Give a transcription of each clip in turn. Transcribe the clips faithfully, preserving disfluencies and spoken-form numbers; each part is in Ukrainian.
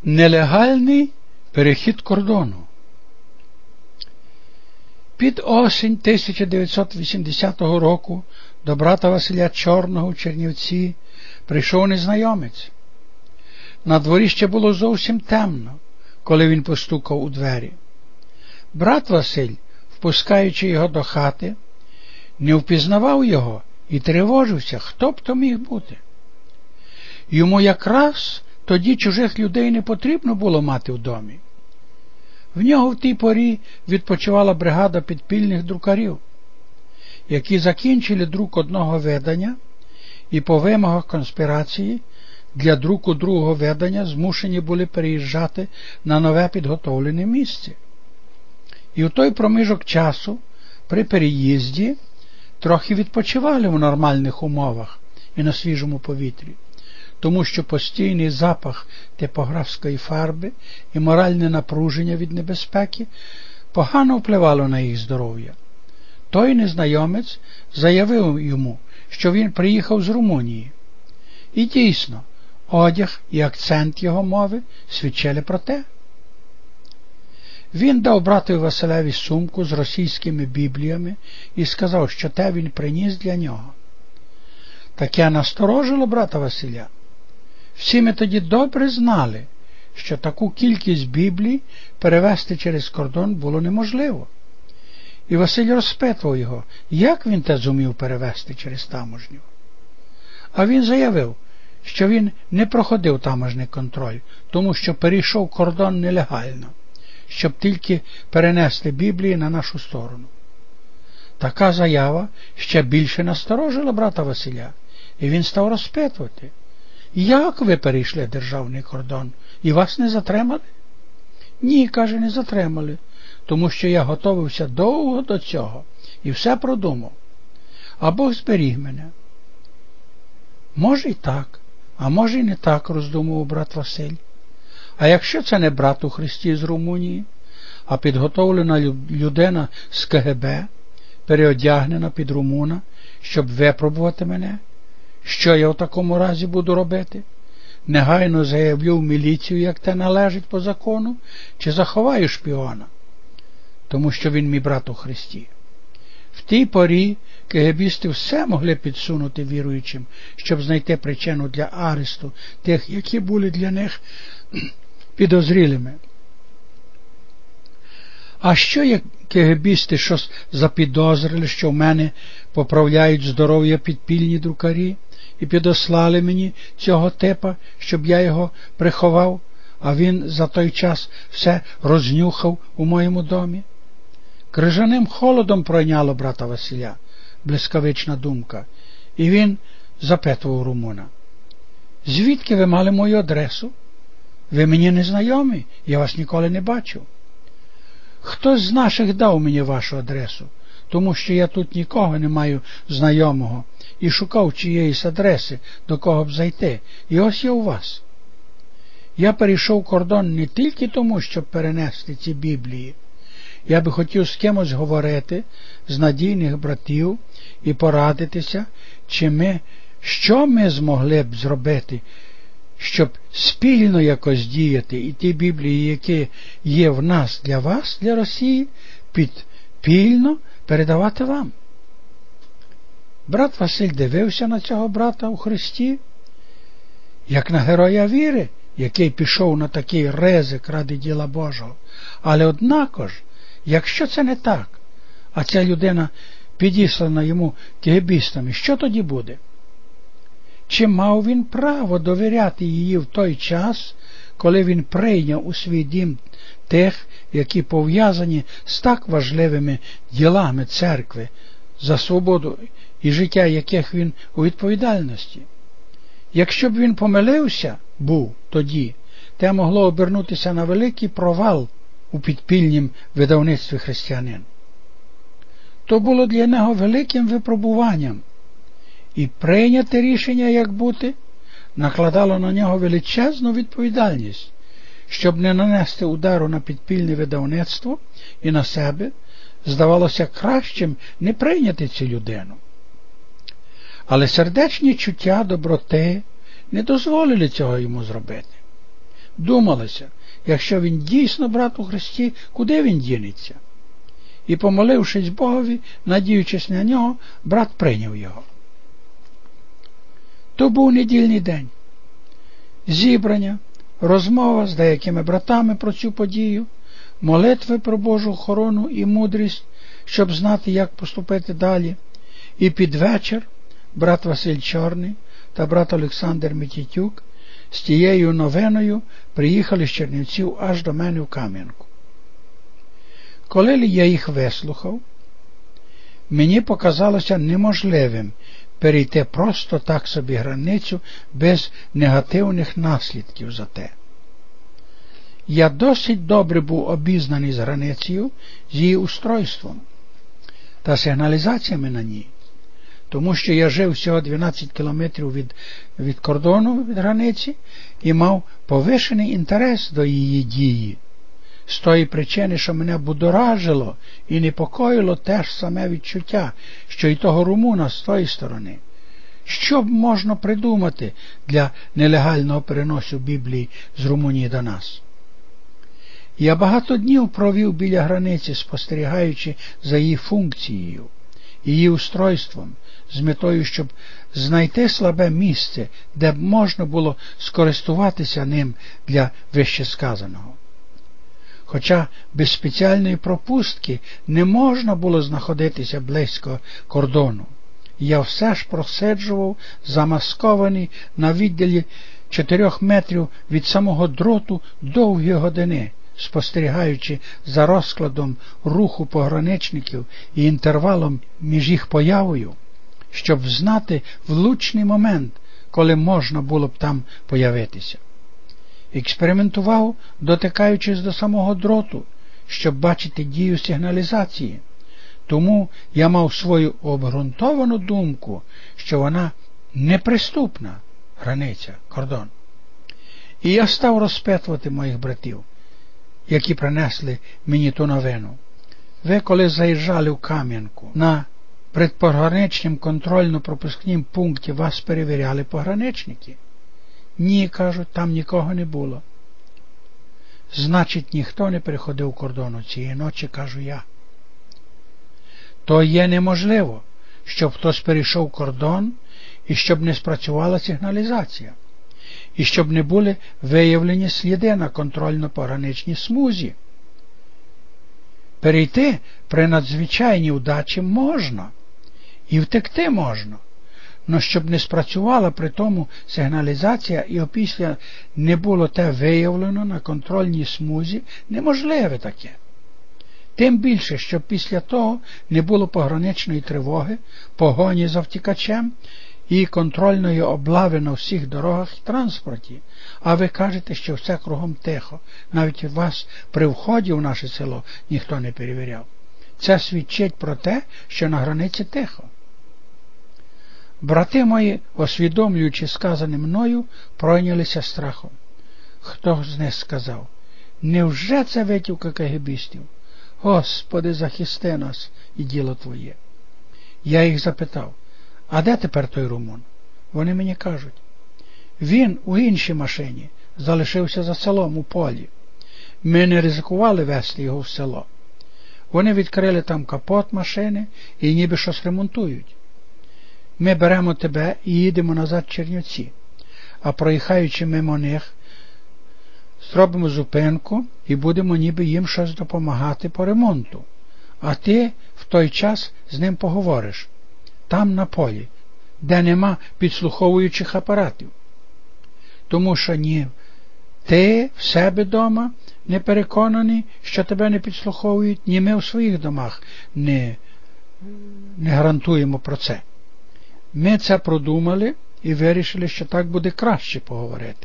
Нелегальний перехід кордону. Під осінь тисяча дев'ятсот вісімдесятого року до брата Василя Чорного в Чернівці прийшов незнайомець. На дворі ще було зовсім темно, коли він постукав у двері. Брат Василь, впускаючи його до хати, не впізнавав його і тривожився, хто б то міг бути. Йому якраз тоді чужих людей не потрібно було мати в домі. В нього в тій порі відпочивала бригада підпільних друкарів, які закінчили друк одного видання і по вимогах конспірації для друку другого видання змушені були переїжджати на нове підготовлене місце. І в той проміжок часу при переїзді трохи відпочивали в нормальних умовах і на свіжому повітрі, тому що постійний запах типографської фарби і моральне напруження від небезпеки погано впливало на їх здоров'я. Той незнайомець заявив йому, що він приїхав з Румунії. І дійсно, одяг і акцент його мови свідчили про те. Він дав братові Василеві сумку з російськими бібліями і сказав, що те він приніс для нього. Таке насторожило брата Василя. Всі ми тоді добре знали, що таку кількість біблій перевезти через кордон було неможливо. І Василь розпитував його, як він те зумів перевезти через таможню. А він заявив, що він не проходив таможний контроль, тому що перейшов кордон нелегально, щоб тільки перенести біблії на нашу сторону. Така заява ще більше насторожила брата Василя, і він став розпитувати, як ви перейшли державний кордон, і вас не затримали? Ні, каже, не затримали, тому що я готовився довго до цього і все продумав. А Бог зберіг мене. Може і так, а може і не так, роздумував брат Василь. А якщо це не брат у Христі з Румунії, а підготовлена людина з Ка Ге Бе, переодягнена під румуна, щоб випробувати мене, що я в такому разі буду робити? Негайно заявлю в міліцію, як те належить по закону, чи заховаю шпіона? Тому що він мій брат у Христі. В тій порі кегебісти все могли підсунути віруючим, щоб знайти причину для аресту тих, які були для них підозрілими. А що як кегебісти щось запідозрили, що в мене поправляють здоров'я підпільні друкарі і підослали мені цього типа, щоб я його приховав, а він за той час все рознюхав у моєму домі? Крижаним холодом пройняло брата Василя блискавична думка, і він запитував румуна: «Звідки ви мали мою адресу? Ви мені не знайомі, я вас ніколи не бачив». «Хтось з наших дав мені вашу адресу, тому що я тут нікого не маю знайомого і шукав чиєїсь адреси, до кого б зайти, і ось я у вас. Я перейшов кордон не тільки тому, щоб перенести ці біблії. Я би хотів з кимось говорити, з надійних братів, і порадитися, чи ми, що ми змогли б зробити, щоб спільно якось діяти, і ті біблії, які є в нас для вас, для Росії, підпільно передавати вам». Брат Василь дивився на цього брата у Христі, як на героя віри, який пішов на такий ризик ради діла Божого. Але однако ж, якщо це не так, а ця людина підіслана йому кегебістами, що тоді буде? Чи мав він право довіряти її в той час, коли він прийняв у свій дім тих, які пов'язані з так важливими ділами церкви, за свободу і життя яких він у відповідальності? Якщо б він помилився, був тоді, те могло обернутися на великий провал у підпільнім видавництві «Християнин». То було для нього великим випробуванням, і прийняте рішення, як бути, накладало на нього величезну відповідальність, щоб не нанести удару на підпільне видавництво і на себе, здавалося кращим не прийняти цю людину. Але сердечні чуття доброти не дозволили цього йому зробити. Думалося, якщо він дійсно брат у Христі, куди він дінеться? І, помолившись Богові, надіючись на нього, брат прийняв його. То був недільний день. Зібрання, розмова з деякими братами про цю подію, молитви про Божу охорону і мудрість, щоб знати, як поступити далі. І під вечір брат Василь Чорний та брат Олександр Митітюк з тією новиною приїхали з Чернівців аж до мене в Кам'янку. Коли я їх вислухав, мені показалося неможливим перейти просто так собі границю без негативних наслідків за те. Я досить добре був обізнаний з границею, з її устройством та сигналізаціями на ній, тому що я жив всього дванадцять кілометрів від, від кордону, від границі, і мав повишений інтерес до її дії, з тої причини, що мене будоражило і непокоїло те ж саме відчуття, що й того румуна з тої сторони. Що б можна придумати для нелегального переносу Біблії з Румунії до нас? Я багато днів провів біля границі, спостерігаючи за її функцією, її устройством, з метою, щоб знайти слабе місце, де б можна було скористуватися ним для вищесказаного. Хоча без спеціальної пропустки не можна було знаходитися близько кордону, я все ж просиджував, замаскований на відділі чотирьох метрів від самого дроту довгі години, спостерігаючи за розкладом руху пограничників і інтервалом між їх появою, щоб знати влучний момент, коли можна було б там появитися. Експериментував, дотикаючись до самого дроту, щоб бачити дію сигналізації. Тому я мав свою обґрунтовану думку, що вона неприступна границя, кордон. І я став розпитувати моїх братів, які принесли мені ту новину. Ви, коли заїжджали в Кам'янку, на предпограничнім контрольно-пропускнім пункті вас перевіряли пограничники? Ні, кажуть, там нікого не було. Значить, ніхто не переходив кордону цієї ночі, кажу я. То є неможливо, щоб хтось перейшов кордон і щоб не спрацювала сигналізація, і щоб не були виявлені сліди на контрольно-пограничній смузі. Перейти при надзвичайній удачі можна, і втекти можна, но щоб не спрацювала при тому сигналізація і опісля не було те виявлено на контрольній смузі, неможливе таке. Тим більше, що після того не було пограничної тривоги, погоні за втікачем і контрольної облави на всіх дорогах і транспорті. А ви кажете, що все кругом тихо. Навіть вас при вході в наше село ніхто не перевіряв. Це свідчить про те, що на границі тихо. Брати мої, освідомлюючи сказане мною, пройнялися страхом. Хто з них сказав: невже це витівка кагебістів? Господи, захисти нас і діло Твоє. Я їх запитав: а де тепер той румун? Вони мені кажуть: він у іншій машині, залишився за селом у полі. Ми не ризикували вести його в село. Вони відкрили там капот машини і ніби щось ремонтують. Ми беремо тебе і їдемо назад в Чернівці, а проїхаючи мимо них, зробимо зупинку і будемо ніби їм щось допомагати по ремонту. А ти в той час з ним поговориш, там на полі, де нема підслуховуючих апаратів. Тому що ні ти в себе дома не переконаний, що тебе не підслуховують, ні ми в своїх домах не, не гарантуємо про це. Ми це продумали і вирішили, що так буде краще поговорити.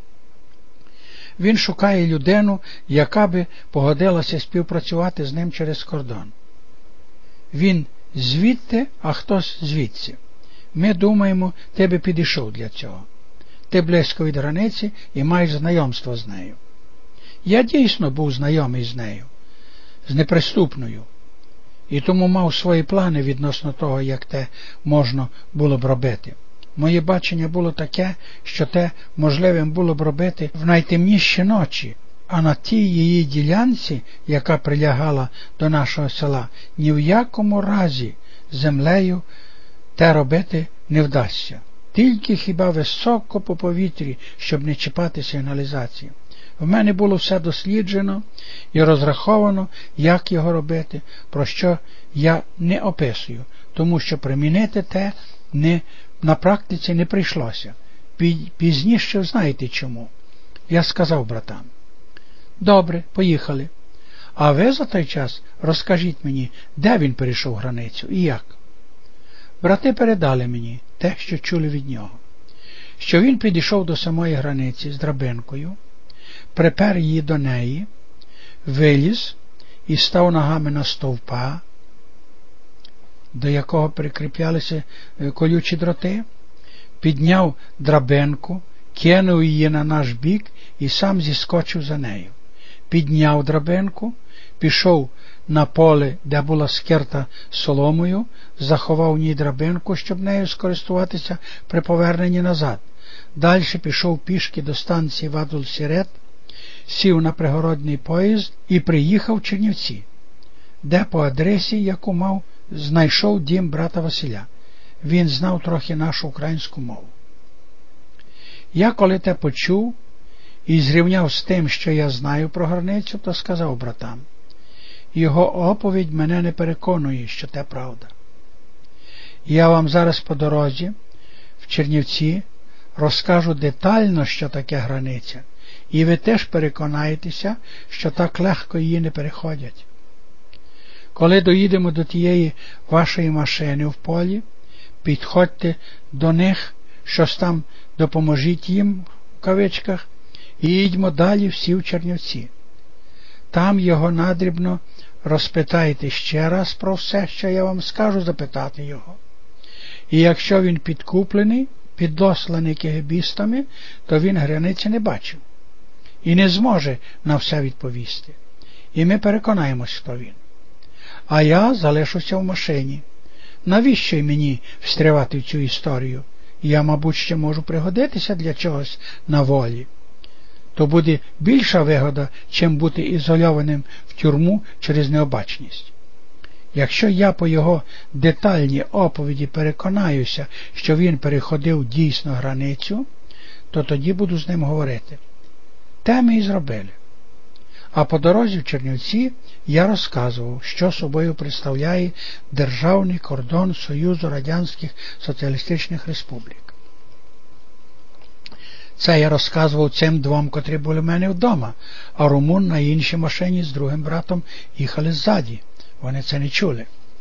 Він шукає людину, яка би погодилася співпрацювати з ним через кордон. Він звідти, а хтось звідси. Ми думаємо, ти би підійшов для цього. Ти близько від границі і маєш знайомство з нею. Я дійсно був знайомий з нею, з неприступною, і тому мав свої плани відносно того, як те можна було б робити. Моє бачення було таке, що те можливим було б робити в найтемніші ночі, а на тій її ділянці, яка прилягала до нашого села, ні в якому разі землею те робити не вдасться. Тільки хіба високо по повітрі, щоб не чіпати сигналізації. В мене було все досліджено і розраховано, як його робити, про що я не описую, тому що примінити те не, на практиці не прийшлося. Пізніше знаєте чому. Я сказав братам: добре, поїхали. А ви за той час розкажіть мені, де він перейшов границю і як. Брати передали мені те, що чули від нього. Що він підійшов до самої границі з драбинкою, припер її до неї, виліз і став ногами на стовпа, до якого прикріплялися колючі дроти, підняв драбинку, кинув її на наш бік і сам зіскочив за нею. Підняв драбинку, пішов на поле, де була скерта соломою, заховав в ній драбинку, щоб нею скористуватися при поверненні назад. Далі пішов пішки до станції Вадул-Сірет, сів на пригородний поїзд і приїхав в Чернівці, де по адресі, яку мав, знайшов дім брата Василя. Він знав трохи нашу українську мову. Я, коли те почув і зрівняв з тим, що я знаю про границю, то сказав братам: його оповідь мене не переконує, що те правда. Я вам зараз по дорозі в Чернівці розкажу детально, що таке границя, і ви теж переконаєтеся, що так легко її не переходять. Коли доїдемо до тієї вашої машини в полі, підходьте до них, щось там допоможіть їм, в кавичках, і їдьмо далі всі в Чернівці. Там його надрібно розпитайте ще раз про все, що я вам скажу, запитати його. І якщо він підкуплений, підосланий кегебістами, то він границі не бачив і не зможе на все відповісти. І ми переконаємось, хто він. А я залишуся в машині. Навіщо й мені встрявати в цю історію? Я, мабуть, ще можу пригодитися для чогось на волі. То буде більша вигода, чим бути ізольованим в тюрму через необачність. Якщо я по його детальній оповіді переконаюся, що він переходив дійсно границю, то тоді буду з ним говорити. Те ми і зробили. А по дорозі в Чернівці я розказував, що собою представляє державний кордон Союзу Радянських Соціалістичних Республік. Це я розказував цим двом, котрі були в мене вдома, а румун на іншій машині з другим братом їхали ззаді. Вони це не чули.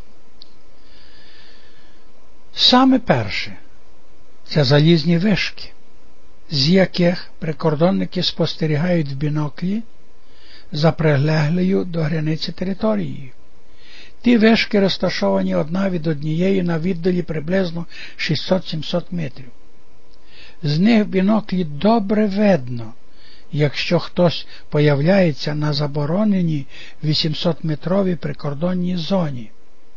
Саме перше – це залізні вишки, з яких прикордонники спостерігають в біноклі за прилеглою до границі територією. Ті вишки розташовані одна від однієї на віддалі приблизно шістсот-сімсот метрів. З них в біноклі добре видно, якщо хтось появляється на забороненій вісімсотметровій прикордонній зоні.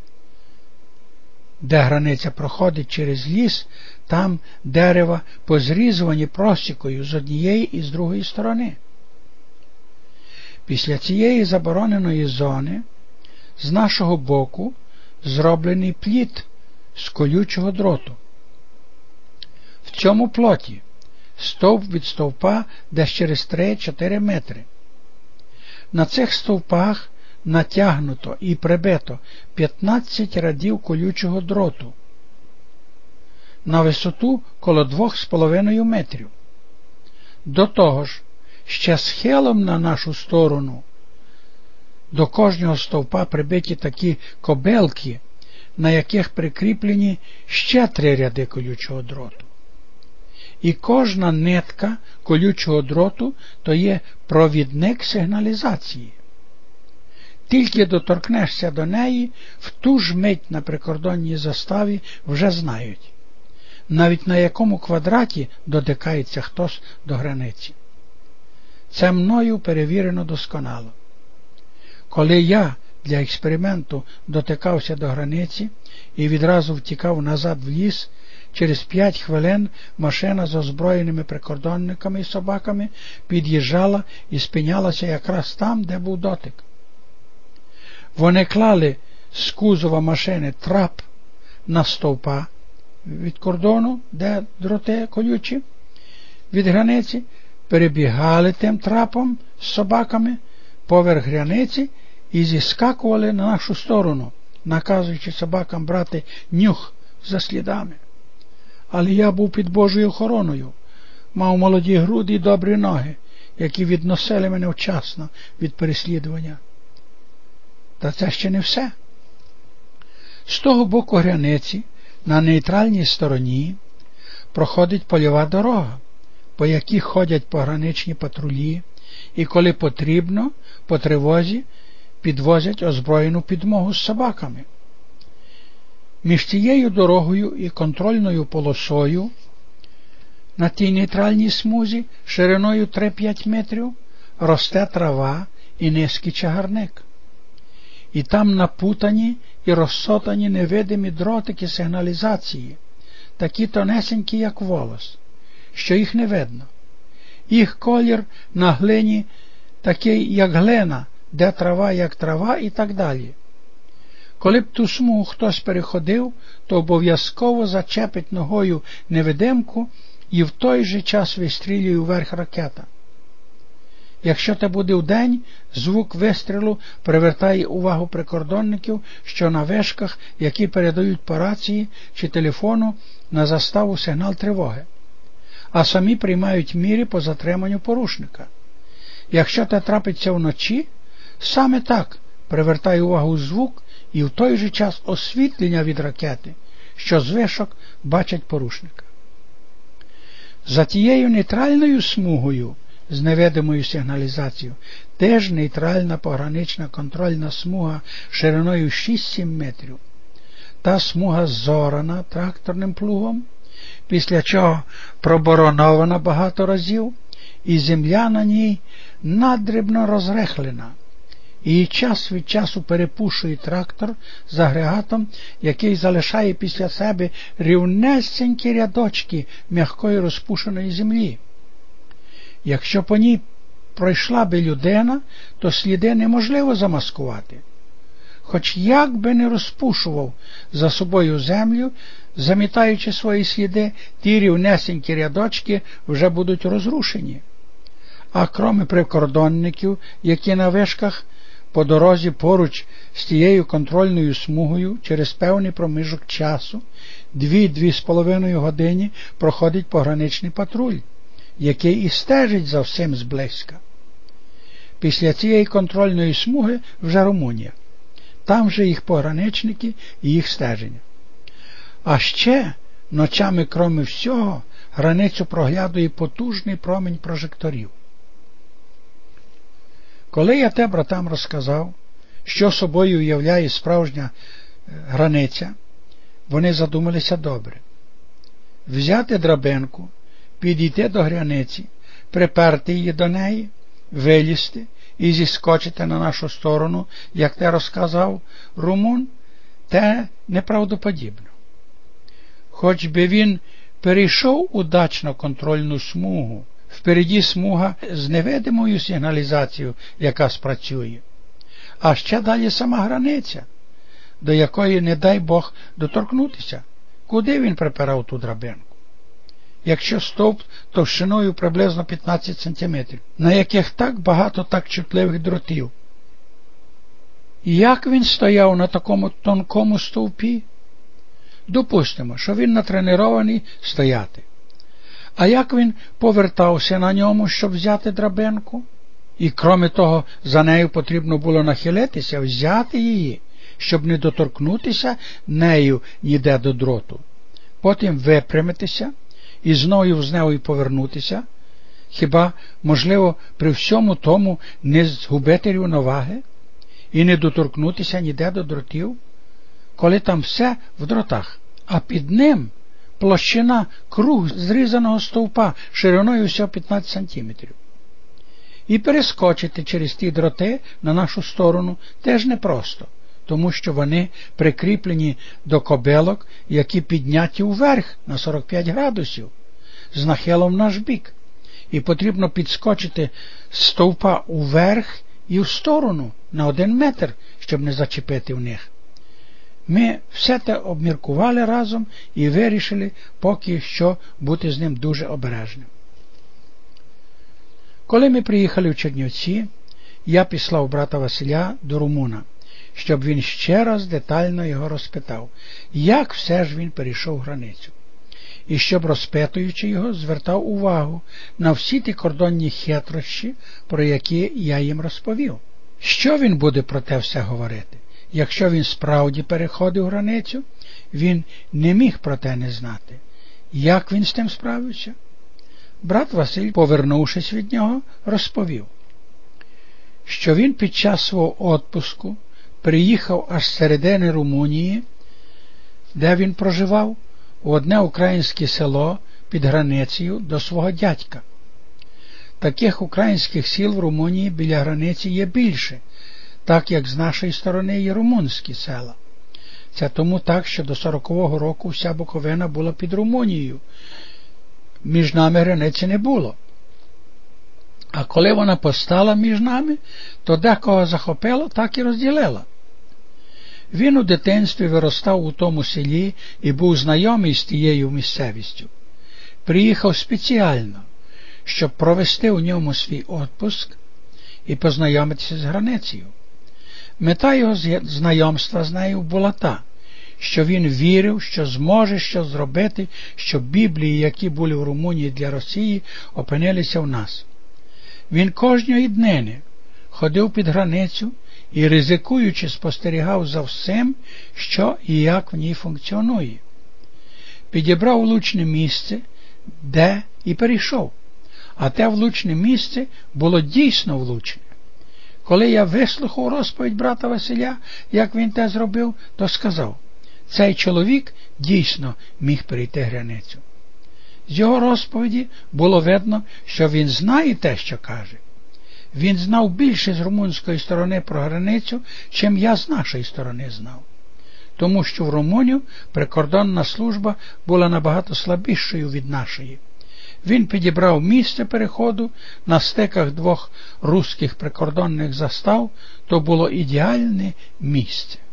Де границя проходить через ліс, там дерева позрізувані просікою з однієї і з другої сторони. Після цієї забороненої зони з нашого боку зроблений пліт з колючого дроту. В цьому плоті стовп від стовпа десь через три-чотири метри. На цих стовпах натягнуто і прибито п'ятнадцять рядів колючого дроту на висоту коло двох з половиною метрів. До того ж, ще схилом на нашу сторону до кожного стовпа прибиті такі кобелки, на яких прикріплені ще три ряди колючого дроту. І кожна нитка колючого дроту то є провідник сигналізації. Тільки доторкнешся до неї, в ту ж мить на прикордонній заставі вже знають, навіть на якому квадраті дотикається хтось до границі. Це мною перевірено досконало. Коли я для експерименту дотикався до границі і відразу втікав назад в ліс, через п'ять хвилин машина з озброєними прикордонниками і собаками під'їжджала і спинялася якраз там, де був дотик. Вони клали з кузова машини трап на стовпа від кордону, де дроти колючі, від границі, перебігали тим трапом з собаками поверх границі і зіскакували на нашу сторону, наказуючи собакам брати нюх за слідами. Але я був під Божою охороною, мав молоді груди і добрі ноги, які відносили мене вчасно від переслідування. Та це ще не все. З того боку границі, на нейтральній стороні, проходить польова дорога, по якій ходять пограничні патрулі, і коли потрібно, по тривозі підвозять озброєну підмогу з собаками. Між цією дорогою і контрольною полосою на тій нейтральній смузі шириною три-п'ять метрів росте трава і низький чагарник. І там напутані і розсотані невидимі дротики сигналізації, такі тонесенькі, як волос, що їх не видно. Їх колір на глині такий, як глина, де трава, як трава і так далі. Коли б ту смугу хтось переходив, то обов'язково зачепить ногою невидимку і в той же час вистрілює вверх ракета. Якщо це буде вдень, звук вистрілу привертає увагу прикордонників, що на вишках, які передають по рації чи телефону на заставу сигнал тривоги, а самі приймають міри по затриманню порушника. Якщо це трапиться вночі, саме так привертає увагу звук і в той же час освітлення від ракети, що з вишок бачать порушника. За тією нейтральною смугою з невидимою сигналізацією теж нейтральна погранична контрольна смуга шириною шість-сім метрів. Та смуга зорана тракторним плугом, після чого проборонована багато разів, і земля на ній надрібно розрехлена. І час від часу перепушує трактор з агрегатом, який залишає після себе рівнесенькі рядочки м'якої розпушеної землі. Якщо по ній пройшла би людина, то сліди неможливо замаскувати. Хоч як би не розпушував за собою землю, замітаючи свої сліди, ті рівнесенькі рядочки вже будуть розрушені. А кроме прикордонників, які на вишках, по дорозі поруч з тією контрольною смугою через певний проміжок часу, дві-дві з половиною години проходить пограничний патруль, який і стежить за всім зблизька. Після цієї контрольної смуги вже Румунія. Там же їх пограничники і їх стеження. А ще ночами, кроме всього, границю проглядує потужний промінь прожекторів. Коли я те братам розказав, що собою уявляє справжня границя, вони задумалися добре. Взяти драбинку, підійти до границі, приперти її до неї, вилізти і зіскочити на нашу сторону, як те розказав румун, те неправдоподібно. Хоч би він перейшов удачно контрольну смугу, впереді смуга з невидимою сигналізацією, яка спрацює, а ще далі сама границя, до якої, не дай Бог, доторкнутися. Куди він припирав ту драбинку? Якщо стовп товщиною приблизно п'ятнадцять сантиметрів, на яких так багато так чутливих дротів. І як він стояв на такому тонкому стовпі? Допустимо, що він натренований стояти. А як він повертався на ньому, щоб взяти драбинку? І, кроме того, за нею потрібно було нахилитися, взяти її, щоб не доторкнутися нею ніде до дроту. Потім випрямитися і знову з нею повернутися. Хіба, можливо, при всьому тому не згубити рівноваги і не доторкнутися ніде до дротів, коли там все в дротах, а під ним площина круг зрізаного стовпа шириною всього п'ятнадцять сантиметрів. І перескочити через ті дроти на нашу сторону теж непросто, тому що вони прикріплені до кобилок, які підняті вверх на сорок п'ять градусів, з нахилом в наш бік. І потрібно підскочити з стовпа вверх і в сторону на один метр, щоб не зачепити в них. Ми все те обміркували разом і вирішили поки що бути з ним дуже обережним. Коли ми приїхали в Чернівці, я післав брата Василя до румуна, щоб він ще раз детально його розпитав, як все ж він перейшов границю. І щоб, розпитуючи його, звертав увагу на всі ті кордонні хитрощі, про які я їм розповів. Що він буде про те все говорити? Якщо він справді переходив границю, він не міг про те не знати. Як він з тим справився? Брат Василь, повернувшись від нього, розповів, що він під час свого відпустку приїхав аж з середини Румунії, де він проживав, у одне українське село під границею до свого дядька. Таких українських сіл в Румунії біля границі є більше, так як з нашої сторони є румунські села. Це тому так, що до сорокового року вся Буковина була під Румунією. Між нами границі не було. А коли вона постала між нами, то декого захопило, так і розділила. Він у дитинстві виростав у тому селі і був знайомий з тією місцевістю. Приїхав спеціально, щоб провести у ньому свій відпуск і познайомитися з границею. Мета його знайомства з нею була та, що він вірив, що зможе щось зробити, щоб Біблії, які були в Румунії для Росії, опинилися в нас. Він кожної днини ходив під границю і, ризикуючи, спостерігав за всім, що і як в ній функціонує. Підібрав влучне місце, де і перейшов, а те влучне місце було дійсно влучне. Коли я вислухав розповідь брата Василя, як він те зробив, то сказав, цей чоловік дійсно міг перейти границю. З його розповіді було видно, що він знає те, що каже. Він знав більше з румунської сторони про границю, чим я з нашої сторони знав. Тому що в Румунію прикордонна служба була набагато слабішою від нашої. Він підібрав місце переходу на стиках двох руських прикордонних застав, то було ідеальне місце.